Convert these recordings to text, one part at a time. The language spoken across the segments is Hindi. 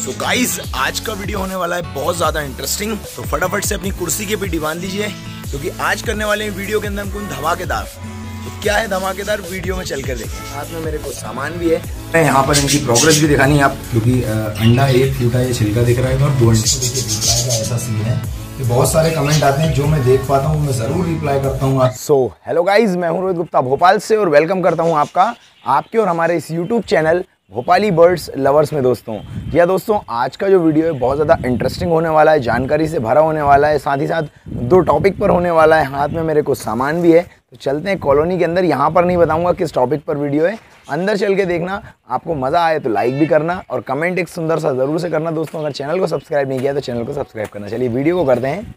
सो गाइस, आज का वीडियो होने वाला है बहुत ज़्यादा इंटरेस्टिंग। तो फटाफट से अपनी कुर्सी के पीछे बांध लीजिए, क्योंकि आज करने वाले वीडियो के अंदर हम कुछ धमाकेदार। तो क्या है धमाकेदार, वीडियो में चलकर देखें। साथ में मेरे को सामान भी है, मैं यहाँ पर इनकी प्रोग्रेस भी दिखानी है आप, क्योंकि अंडा एक फूटा ये छिलका दिख रहा है और 2 अंडे को देखिए दिख रहा है। ऐसा सीन है कि बहुत सारे कमेंट आते हैं जो मैं देख पाता हूँ, मैं ज़रूर रिप्लाई करता हूँ। सो हेलो गाइज, मैं हूँ रोहित गुप्ता भोपाल से और वेलकम करता हूँ आपके और हमारे इस YouTube channel Bhopali birds lovers में। दोस्तों जी हाँ दोस्तों, आज का जो वीडियो है बहुत ज़्यादा इंटरेस्टिंग होने वाला है, जानकारी से भरा होने वाला है, साथ ही साथ 2 टॉपिक पर होने वाला है। हाथ में मेरे को सामान भी है, तो चलते हैं कॉलोनी के अंदर। यहाँ पर नहीं बताऊंगा किस टॉपिक पर वीडियो है, अंदर चल के देखना। आपको मज़ा आए तो लाइक भी करना और कमेंट एक सुंदर सा ज़रूर से करना। दोस्तों अगर चैनल को सब्सक्राइब नहीं किया तो चैनल को सब्सक्राइब करना। चलिए वीडियो को करते हैं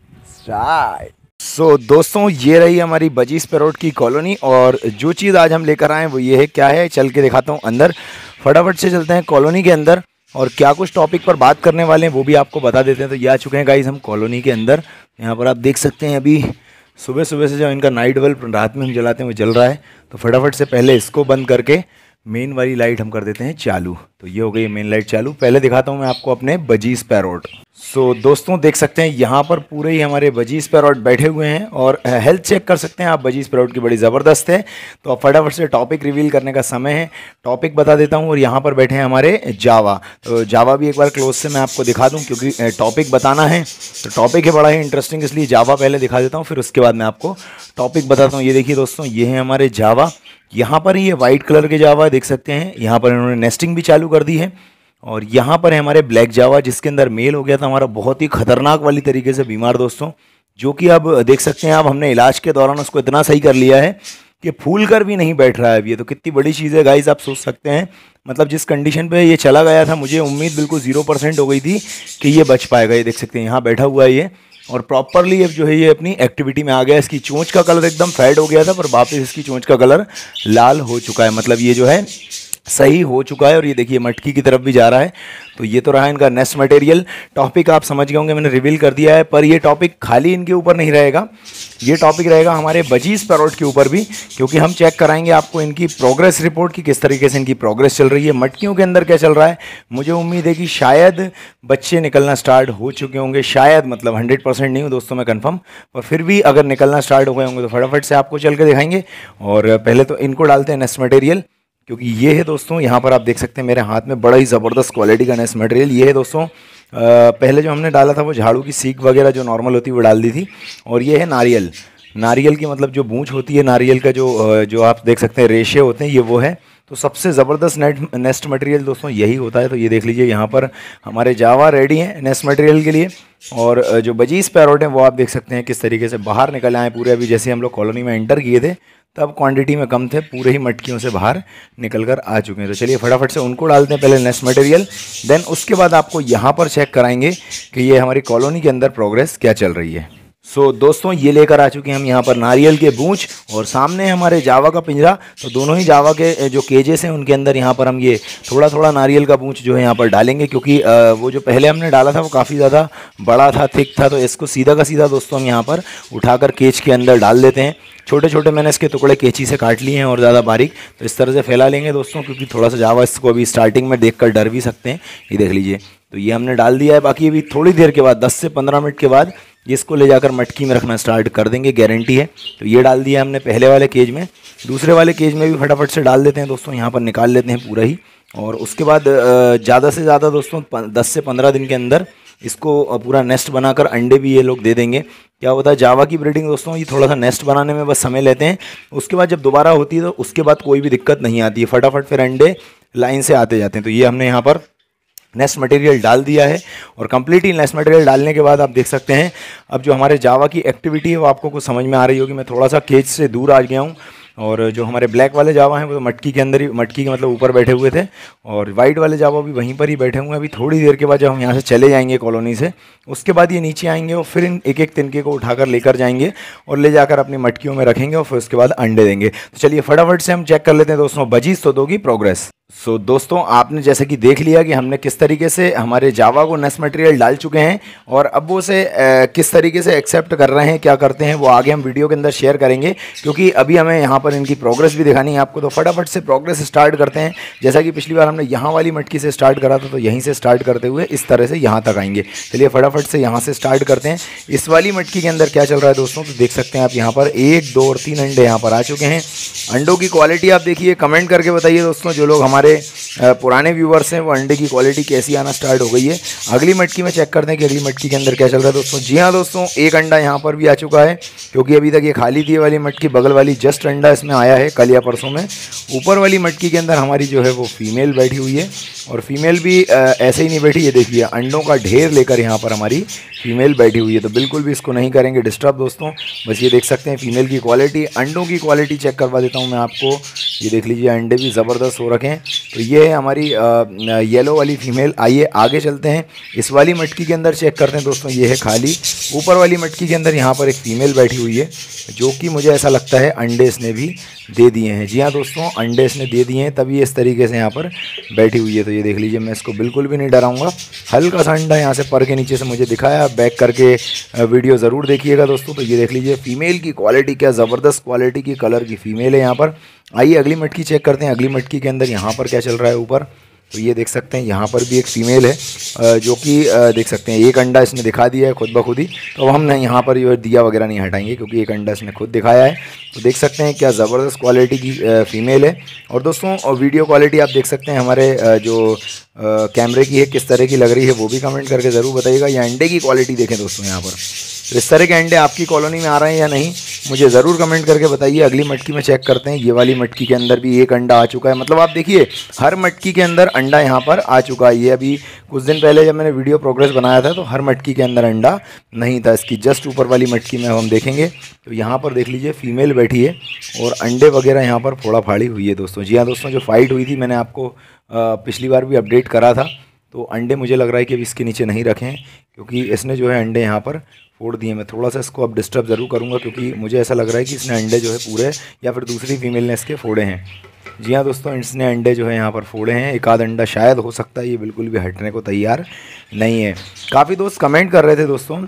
स्टार्ट। सो दोस्तों, ये रही हमारी बजीज पैरोट की कॉलोनी और जो चीज़ आज हम लेकर आए वो ये है। क्या है, चल के दिखाता हूँ अंदर। फटाफट से चलते हैं कॉलोनी के अंदर और क्या कुछ टॉपिक पर बात करने वाले हैं वो भी आपको बता देते हैं। तो ये आ चुके हैं गाइस हम कॉलोनी के अंदर। यहाँ पर आप देख सकते हैं अभी सुबह सुबह से जो इनका नाइट बल्ब रात में हम जलाते हैं वो जल रहा है। तो फटाफट से पहले इसको बंद करके मेन वाली लाइट हम कर देते हैं चालू। तो ये हो गई मेन लाइट चालू। पहले दिखाता हूँ मैं आपको अपने बजीज पैरोट। सो दोस्तों देख सकते हैं यहाँ पर पूरे ही हमारे बजीज पैरोट बैठे हुए हैं और हेल्थ चेक कर सकते हैं आप। बजीज पैरोट की बड़ी ज़बरदस्त है। तो अब फटाफट से टॉपिक रिवील करने का समय है। टॉपिक बता देता हूँ और यहाँ पर बैठे हैं हमारे जावा। तो जावा भी एक बार क्लोज से मैं आपको दिखा दूँ, क्योंकि टॉपिक बताना है। तो टॉपिक है बड़ा ही इंटरेस्टिंग, इसलिए जावा पहले दिखा देता हूँ, फिर उसके बाद मैं आपको टॉपिक बताता हूँ। ये देखिए दोस्तों, ये है हमारे जावा। यहाँ पर ये वाइट कलर के जावा देख सकते हैं। यहाँ पर इन्होंने नेस्टिंग भी चालू कर दी है। और यहाँ पर है हमारे ब्लैक जावा, जिसके अंदर मेल हो गया था हमारा बहुत ही खतरनाक वाली तरीके से बीमार दोस्तों, जो कि अब देख सकते हैं आप, हमने इलाज के दौरान उसको इतना सही कर लिया है कि फूल कर भी नहीं बैठ रहा है अब ये। तो कितनी बड़ी चीज़ है गाइस, आप सोच सकते हैं। मतलब जिस कंडीशन पे ये चला गया था, मुझे उम्मीद बिल्कुल 0% हो गई थी कि ये बच पाएगा। ये देख सकते हैं यहाँ बैठा हुआ है ये, और प्रॉपरली अब जो है ये अपनी एक्टिविटी में आ गया। इसकी चोंच का कलर एकदम फेड हो गया था, पर वापस इसकी चोंच का कलर लाल हो चुका है। मतलब ये जो है सही हो चुका है और ये देखिए मटकी की तरफ भी जा रहा है। तो ये तो रहा इनका नेस्ट मटेरियल। टॉपिक आप समझ गए होंगे, मैंने रिवील कर दिया है। पर ये टॉपिक खाली इनके ऊपर नहीं रहेगा, ये टॉपिक रहेगा हमारे बजीज पैरोट के ऊपर भी, क्योंकि हम चेक कराएंगे आपको इनकी प्रोग्रेस रिपोर्ट की, किस तरीके से इनकी प्रोग्रेस चल रही है, मटकियों के अंदर क्या चल रहा है। मुझे उम्मीद है कि शायद बच्चे निकलना स्टार्ट हो चुके होंगे, शायद, मतलब 100% नहीं हूँ दोस्तों मैं कंफर्म, पर फिर भी अगर निकलना स्टार्ट हो गए होंगे तो फटाफट से आपको चल के दिखाएंगे। और पहले तो इनको डालते हैं नेस्ट मटेरियल, क्योंकि ये है दोस्तों, यहाँ पर आप देख सकते हैं मेरे हाथ में बड़ा ही ज़बरदस्त क्वालिटी का नेस्ट मटेरियल ये है दोस्तों। पहले जो हमने डाला था वो झाड़ू की सीख वगैरह जो नॉर्मल होती है वो डाल दी थी। और ये है नारियल, नारियल की मतलब जो बूँछ होती है नारियल का, जो आप देख सकते हैं रेशे होते हैं, ये वो है। तो सबसे ज़बरदस्त नेस्ट मटेरियल दोस्तों यही होता है। तो ये देख लीजिए यहाँ पर हमारे जावा रेडी हैं नेस्ट मटेरियल के लिए। और जो बजीज पैरोट हैं वो आप देख सकते हैं किस तरीके से बाहर निकल आए पूरे। अभी जैसे हम लोग कॉलोनी में एंटर किए थे तब क्वांटिटी में कम थे, पूरे ही मटकियों से बाहर निकल कर आ चुके हैं। तो चलिए फटाफट से उनको डालते हैं पहले नेस्ट मटेरियल, देन उसके बाद आपको यहाँ पर चेक कराएंगे कि ये हमारी कॉलोनी के अंदर प्रोग्रेस क्या चल रही है। सो दोस्तों ये लेकर आ चुके हैं हम यहाँ पर नारियल के बूँच और सामने हमारे जावा का पिंजरा। तो दोनों ही जावा के जो केजेस हैं उनके अंदर यहाँ पर हम ये थोड़ा थोड़ा नारियल का बूँच जो है यहाँ पर डालेंगे, क्योंकि वो जो पहले हमने डाला था वो काफ़ी ज़्यादा बड़ा था, थिक था। तो इसको सीधा का सीधा दोस्तों हम यहाँ पर उठाकर केज के अंदर डाल देते हैं। छोटे छोटे मैंने इसके टुकड़े कैंची से काट लिए हैं और ज़्यादा बारीक। तो इस तरह से फैला लेंगे दोस्तों, क्योंकि थोड़ा सा जावा इसको अभी स्टार्टिंग में देखकर डर भी सकते हैं। ये देख लीजिए, तो ये हमने डाल दिया है। बाकी अभी थोड़ी देर के बाद 10 से 15 मिनट के बाद इसको ले जाकर मटकी में रखना स्टार्ट कर देंगे, गारंटी है। तो ये डाल दिया हमने पहले वाले केज में। दूसरे वाले केज में भी फटाफट से डाल देते हैं दोस्तों, यहाँ पर निकाल लेते हैं पूरा ही। और उसके बाद ज़्यादा से ज़्यादा दोस्तों 10 से 15 दिन के अंदर इसको पूरा नेस्ट बनाकर अंडे भी ये लोग दे देंगे। क्या होता है जावा की ब्रीडिंग दोस्तों, ये थोड़ा सा नेस्ट बनाने में बस समय लेते हैं। उसके बाद जब दोबारा होती है तो उसके बाद कोई भी दिक्कत नहीं आती है, फटाफट फिर अंडे लाइन से आते जाते हैं। तो ये हमने यहाँ पर नेस्ट मटेरियल डाल दिया है और कंप्लीटली नेस्ट मटेरियल डालने के बाद आप देख सकते हैं अब जो हमारे जावा की एक्टिविटी है वो आपको कुछ समझ में आ रही होगी। मैं थोड़ा सा केज से दूर आ गया हूँ और जो हमारे ब्लैक वाले जावा हैं वो तो मटकी के अंदर ही, मटकी के मतलब ऊपर बैठे हुए थे, और वाइट वाले जावा भी वहीं पर ही बैठे हुए हैं। अभी थोड़ी देर के बाद जब हम यहाँ से चले जाएंगे कॉलोनी से, उसके बाद ये नीचे आएंगे और फिर इन एक एक तिनके को उठाकर लेकर जाएंगे और ले जाकर अपनी मटकियों में रखेंगे और फिर उसके बाद अंडे देंगे। तो चलिए फटाफट से हम चेक कर लेते हैं दोस्तों बजीज तोतों की प्रोग्रेस। दोस्तों आपने जैसे कि देख लिया कि हमने किस तरीके से हमारे जावा को नेस्ट मटेरियल डाल चुके हैं और अब वो उसे किस तरीके से एक्सेप्ट कर रहे हैं, क्या करते हैं, वो आगे हम वीडियो के अंदर शेयर करेंगे, क्योंकि अभी हमें यहाँ पर इनकी प्रोग्रेस भी दिखानी है आपको। तो फटाफट से प्रोग्रेस स्टार्ट करते हैं। जैसा कि पिछली बार हमने यहाँ वाली मटकी से स्टार्ट करा था, तो यहीं से स्टार्ट करते हुए इस तरह से यहाँ तक आएंगे। चलिए फटाफट से यहाँ से स्टार्ट करते हैं। इस वाली मटकी के अंदर क्या चल रहा है दोस्तों, तो देख सकते हैं आप यहाँ पर 1 2 और 3 अंडे यहाँ पर आ चुके हैं। अंडों की क्वालिटी आप देखिए, कमेंट करके बताइए दोस्तों। जो लोग हमारे पुराने व्यूवर्स हैं वो अंडे की क्वालिटी कैसी आना स्टार्ट हो गई है। अगली मटकी में चेक करते हैं कि अगली मटकी के अंदर क्या चल रहा है दोस्तों। जी हाँ दोस्तों, एक अंडा यहाँ पर भी आ चुका है, क्योंकि अभी तक ये खाली थी वाली मटकी, बगल वाली जस्ट अंडा इसमें आया है कल या परसों में। ऊपर वाली मटकी के अंदर हमारी जो है वो फीमेल बैठी हुई है, और फीमेल भी ऐसे ही नहीं बैठी, ये देखिए अंडों का ढेर लेकर यहाँ पर हमारी फीमेल बैठी हुई है। तो बिल्कुल भी इसको नहीं करेंगे डिस्टर्ब दोस्तों। बस ये देख सकते हैं फीमेल की क्वालिटी, अंडों की क्वालिटी चेक करवा देता हूँ मैं आपको। ये देख लीजिए अंडे भी ज़बरदस्त हो रखे हैं। तो ये है हमारी येलो वाली फीमेल। आइए आगे चलते हैं। इस वाली मटकी के अंदर चेक करते हैं दोस्तों, ये है खाली। ऊपर वाली मटकी के अंदर यहाँ पर एक फीमेल बैठी हुई है, जो कि मुझे ऐसा लगता है अंडे इसने भी दे दिए हैं। जी हाँ दोस्तों, अंडे इसने दे दिए हैं, तभी इस तरीके से यहाँ पर बैठी हुई है। तो ये देख लीजिए, मैं इसको बिल्कुल भी नहीं डराऊंगा। हल्का सा अंडा यहाँ से पर के नीचे से मुझे दिखाया, बैक करके वीडियो ज़रूर देखिएगा दोस्तों। तो ये देख लीजिए फीमेल की क्वालिटी, क्या ज़बरदस्त क्वालिटी की कलर की फ़ीमेल है यहाँ पर। आइए अगली मटकी चेक करते हैं। अगली मटकी के अंदर यहाँ पर क्या चल रहा है ऊपर। तो ये देख सकते हैं यहाँ पर भी एक फ़ीमेल है, जो कि देख सकते हैं एक अंडा इसने दिखा दिया है खुद ब खुद ही। तो हम नहीं यहाँ पर जो दिया वगैरह नहीं हटाएंगे, क्योंकि एक अंडा इसने खुद दिखाया है। तो देख सकते हैं क्या ज़बरदस्त क्वालिटी की फ़ीमेल है। और दोस्तों वीडियो क्वालिटी आप देख सकते हैं हमारे जो कैमरे की है किस तरह की लग रही है, वो भी कमेंट करके ज़रूर बताइएगा। ये अंडे की क्वालिटी देखें दोस्तों यहाँ पर, तो इस तरह के अंडे आपकी कॉलोनी में आ रहे हैं या नहीं, मुझे ज़रूर कमेंट करके बताइए। अगली मटकी में चेक करते हैं। ये वाली मटकी के अंदर भी एक अंडा आ चुका है। मतलब आप देखिए हर मटकी के अंदर अंडा यहाँ पर आ चुका है। ये अभी कुछ दिन पहले जब मैंने वीडियो प्रोग्रेस बनाया था, तो हर मटकी के अंदर अंडा नहीं था। इसकी जस्ट ऊपर वाली मटकी में हम देखेंगे तो यहाँ पर देख लीजिए फीमेल बैठी है, और अंडे वगैरह यहाँ पर फोड़ा फाड़ी हुई है दोस्तों। जी हाँ दोस्तों, जो फाइट हुई थी मैंने आपको पिछली बार भी अपडेट करा था। तो अंडे मुझे लग रहा है कि अभी इसके नीचे नहीं रखें, क्योंकि इसने जो है अंडे यहाँ पर फोड़ दिए। मैं थोड़ा सा इसको अब डिस्टर्ब ज़रूर करूँगा, क्योंकि मुझे ऐसा लग रहा है कि इसने अंडे जो है पूरे, या फिर दूसरी फीमेल ने इसके फोड़े हैं। जी हाँ दोस्तों, इसने अंडे जो है यहाँ पर फोड़े हैं। एक आध अंडा शायद हो सकता है, ये बिल्कुल भी हटने को तैयार नहीं है। काफ़ी दोस्त कमेंट कर रहे थे दोस्तों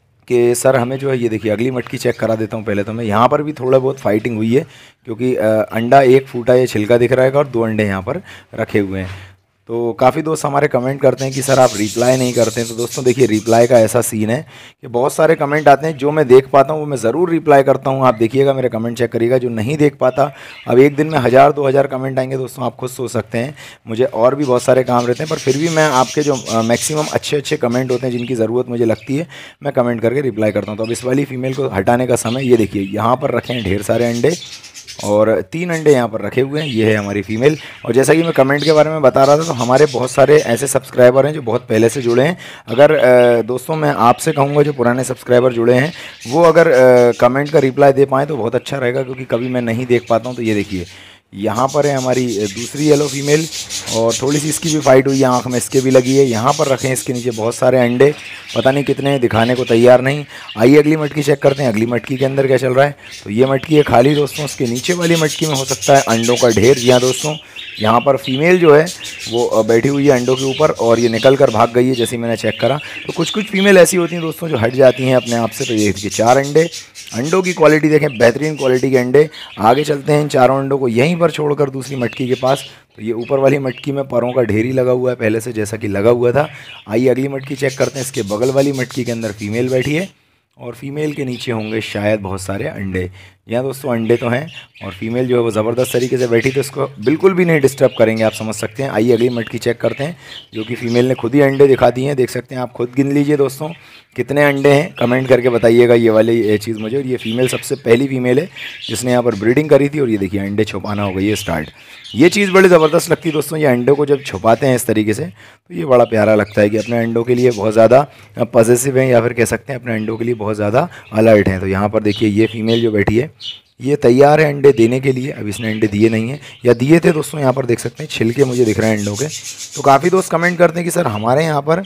कि सर हमें जो है, ये देखिए अगली मटकी चेक करा देता हूँ पहले तो मैं। यहाँ पर भी थोड़ा बहुत फाइटिंग हुई है, क्योंकि अंडा एक फूटा ये छिलका दिख रहा है और 2 अंडे यहाँ पर रखे हुए हैं। तो काफ़ी दोस्त हमारे कमेंट करते हैं कि सर आप रिप्लाई नहीं करते हैं। तो दोस्तों देखिए, रिप्लाई का ऐसा सीन है कि बहुत सारे कमेंट आते हैं, जो मैं देख पाता हूँ वो मैं ज़रूर रिप्लाई करता हूँ। आप देखिएगा, मेरे कमेंट चेक करिएगा। जो नहीं देख पाता, अब एक दिन में 1000-2000 कमेंट आएंगे दोस्तों, आप खुद सोच सकते हैं। मुझे और भी बहुत सारे काम रहते हैं, पर फिर भी मैं आपके जो मैक्सिमम अच्छे कमेंट होते हैं, जिनकी ज़रूरत मुझे लगती है, मैं कमेंट करके रिप्लाई करता हूँ। तो अब इस वाली फीमेल को हटाने का समय, ये देखिए यहाँ पर रखे हैं ढेर सारे अंडे, और 3 अंडे यहाँ पर रखे हुए हैं। ये है हमारी फीमेल। और जैसा कि मैं कमेंट के बारे में बता रहा था, तो हमारे बहुत सारे ऐसे सब्सक्राइबर हैं जो बहुत पहले से जुड़े हैं। अगर दोस्तों मैं आपसे कहूँगा, जो पुराने सब्सक्राइबर जुड़े हैं, वो अगर कमेंट का रिप्लाई दे पाएँ तो बहुत अच्छा रहेगा, क्योंकि कभी मैं नहीं देख पाता हूँ। तो ये देखिए यहाँ पर है हमारी दूसरी येलो फीमेल, और थोड़ी सी इसकी भी फाइट हुई है, आँख में इसके भी लगी है। यहाँ पर रखे हैं इसके नीचे बहुत सारे अंडे, पता नहीं कितने, दिखाने को तैयार नहीं। आइए अगली मटकी चेक करते हैं। अगली मटकी के अंदर क्या चल रहा है। तो ये मटकी है खाली दोस्तों। उसके नीचे वाली मटकी में हो सकता है अंडों का ढेर। जी हाँ दोस्तों, यहाँ पर फीमेल जो है वो बैठी हुई है अंडों के ऊपर, और ये निकल कर भाग गई है जैसे मैंने चेक करा। तो कुछ फीमेल ऐसी होती हैं दोस्तों जो हट जाती हैं अपने आप से। तो ये देखिए 4 अंडे, अंडों की क्वालिटी देखें, बेहतरीन क्वालिटी के अंडे। आगे चलते हैं, इन चारों अंडों को यहीं पर छोड़कर दूसरी मटकी के पास। तो ये ऊपर वाली मटकी में परों का ढेर ही लगा हुआ है पहले से, जैसा कि लगा हुआ था। आइए अगली मटकी चेक करते हैं। इसके बगल वाली मटकी के अंदर फीमेल बैठी है, और फीमेल के नीचे होंगे शायद बहुत सारे अंडे। यहाँ दोस्तों अंडे तो हैं, और फीमेल जो है वो ज़बरदस्त तरीके से बैठी, तो इसको बिल्कुल भी नहीं डिस्टर्ब करेंगे, आप समझ सकते हैं। आइए अगली मटकी चेक करते हैं, जो कि फीमेल ने खुद ही अंडे दिखा दिए हैं। देख सकते हैं, आप खुद गिन लीजिए दोस्तों कितने अंडे हैं, कमेंट करके बताइएगा ये वाली चीज़ मुझे। और ये फीमेल सबसे पहली फीमेल है जिसने यहाँ पर ब्रीडिंग करी थी। और ये देखिए अंडे छुपाना हो गई है स्टार्ट। ये चीज़ बड़ी ज़बरदस्त लगती है दोस्तों। ये अंडों को जब छुपाते हैं इस तरीके से, तो ये बड़ा प्यारा लगता है कि अपने अंडों के लिए बहुत ज़्यादा पॉजिटिव हैं, या फिर कह सकते हैं अपने अंडों के लिए बहुत ज़्यादा अलर्ट हैं। तो यहाँ पर देखिए ये फीमेल जो बैठी है, ये तैयार है अंडे देने के लिए। अब इसने अंडे दिए नहीं हैं, या दिए थे दोस्तों, यहाँ पर देख सकते हैं छिलके मुझे दिख रहे हैं अंडों के। तो काफ़ी दोस्त कमेंट करते हैं कि सर हमारे यहाँ पर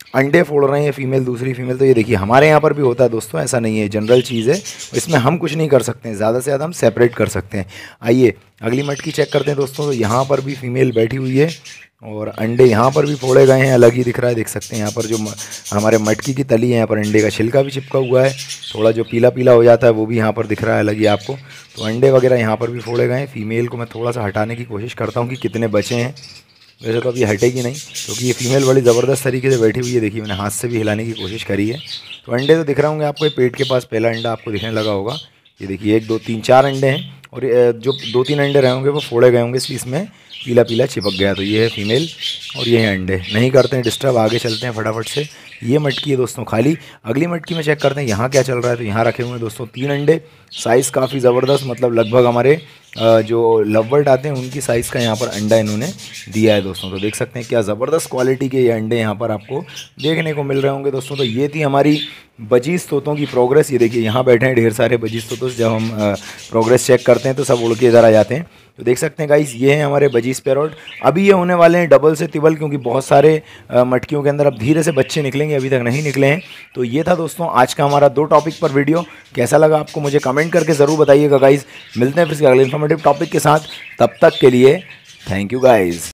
अंडे फोड़ रहे हैं फीमेल दूसरी फीमेल। तो ये देखिए हमारे यहाँ पर भी होता है दोस्तों, ऐसा नहीं है, जनरल चीज़ है, इसमें हम कुछ नहीं कर सकते हैं, ज़्यादा से ज़्यादा हम सेपरेट कर सकते हैं। आइए अगली मटकी चेक करते हैं दोस्तों। तो यहाँ पर भी फीमेल बैठी हुई है और अंडे यहाँ पर भी फोड़े गए हैं, अलग ही दिख रहा है, देख सकते हैं। यहाँ पर जो हमारे मटकी की तली है, यहाँ पर अंडे का छिलका भी चिपका हुआ है, थोड़ा जो पीला पीला हो जाता है वो भी यहाँ पर दिख रहा है अलग ही आपको। तो अंडे वगैरह यहाँ पर भी फोड़े गए हैं। फीमेल को मैं थोड़ा सा हटाने की कोशिश करता हूँ कि कितने बचे हैं। वैसे तो अभी हटेगी नहीं क्योंकि ये फीमेल बड़ी ज़बरदस्त तरीके से बैठी हुई है। देखिए मैंने हाथ से भी हिलाने की कोशिश करी है। तो अंडे तो दिख रहे होंगे आपको, पेट के पास पहला अंडा आपको दिखने लगा होगा। ये देखिए 1 2 3 4 अंडे हैं और जो 2-3 अंडे रहे होंगे वो फोड़े गए होंगे, इसलिए इसमें पीला पीला चिपक गया। तो ये है फीमेल और ये है अंडे। नहीं करते हैं डिस्टर्ब, आगे चलते हैं फटाफट से। ये मटकी है दोस्तों खाली। अगली मटकी में चेक करते हैं यहाँ क्या चल रहा है। तो यहाँ रखे हुए हैं दोस्तों 3 अंडे, साइज़ काफ़ी ज़बरदस्त, मतलब लगभग हमारे जो लवबर्ड आते हैं उनकी साइज़ का यहाँ पर अंडा इन्होंने दिया है दोस्तों। तो देख सकते हैं क्या ज़बरदस्त क्वालिटी के ये अंडे यहाँ पर आपको देखने को मिल रहे होंगे दोस्तों। तो ये थी हमारी बजीज़ तोतों की प्रोग्रेस। ये देखिए यहाँ बैठे हैं ढेर सारे बजीज़ तोतों। जब हम प्रोग्रेस चेक करते हैं तो सब उड़ के इधर आ जाते हैं। तो देख सकते हैं गाइस, ये हैं हमारे बजीज़ पैरोट। अभी ये होने वाले हैं डबल से तिबल, क्योंकि बहुत सारे मटकियों के अंदर अब धीरे से बच्चे निकलेंगे, अभी तक नहीं निकले हैं। तो ये था दोस्तों आज का हमारा 2 टॉपिक पर वीडियो। कैसा लगा आपको मुझे कमेंट करके ज़रूर बताइएगा गाइस। मिलते हैं फिर अगले इन्फॉर्मेटिव टॉपिक के साथ, तब तक के लिए थैंक यू गाइस।